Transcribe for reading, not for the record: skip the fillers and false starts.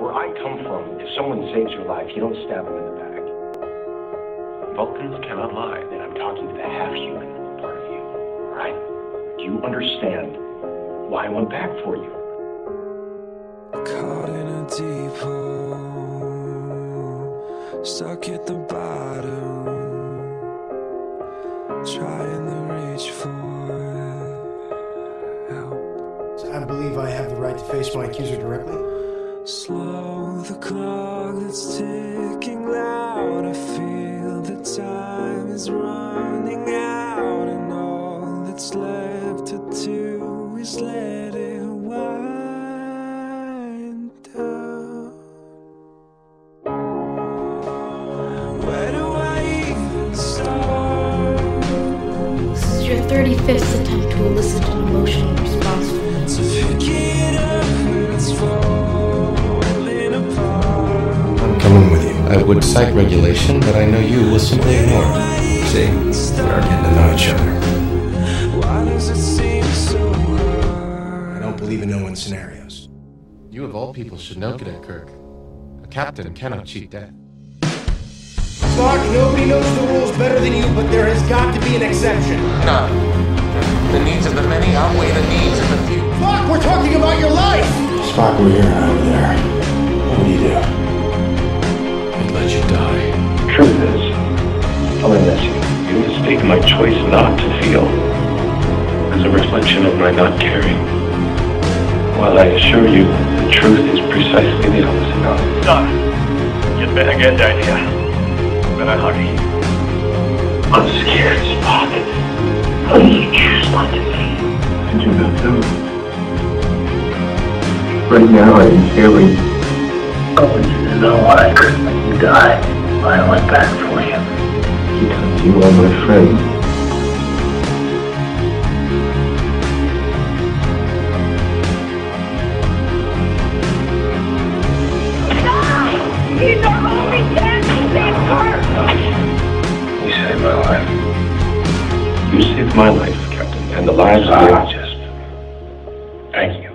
Where I come from, if someone saves your life, you don't stab them in the back. Vulcans cannot lie, and I'm talking to the half-human part of you, alright? Do you understand why I went back for you? Caught in a deep hole, stuck at the bottom, trying to reach for help. I believe I have the right to face my accuser directly. Slow the clock that's ticking loud. I feel the time is running out, and all that's left to do is let it wind down. Where do I even start? This is your 35th attempt to elicit an emotional response from me. To pick it up when it's falling apart. I'm coming with you. I would cite regulation, but I know you will simply ignore it. See, we are getting to know each other. Why does it seem so hard? I don't believe in no-win scenarios. You of all people should know, Cadet Kirk. A captain cannot cheat death. Spock, nobody knows the rules better than you, but there has got to be an exception. No. The needs of the many outweigh the needs of the few. Spock, we're talking about your life! Spock, we're here and over there. What would you do? I'd let you die. Truth is, I'll miss you. You mistake my choice not to feel as a reflection of my not caring. While I assure you, the truth is precisely the opposite. Son, you'd better get down here. Better hurry. I'm scared, Spock. How do you choose not to feel? Did you not know? Right now I'm feeling. I want you to know I couldn't let you die. I went back for you. Because you are my friend. He's our only chance to save Kirk! You saved my life. You saved my life, Captain, and the lives of the just. Thank you.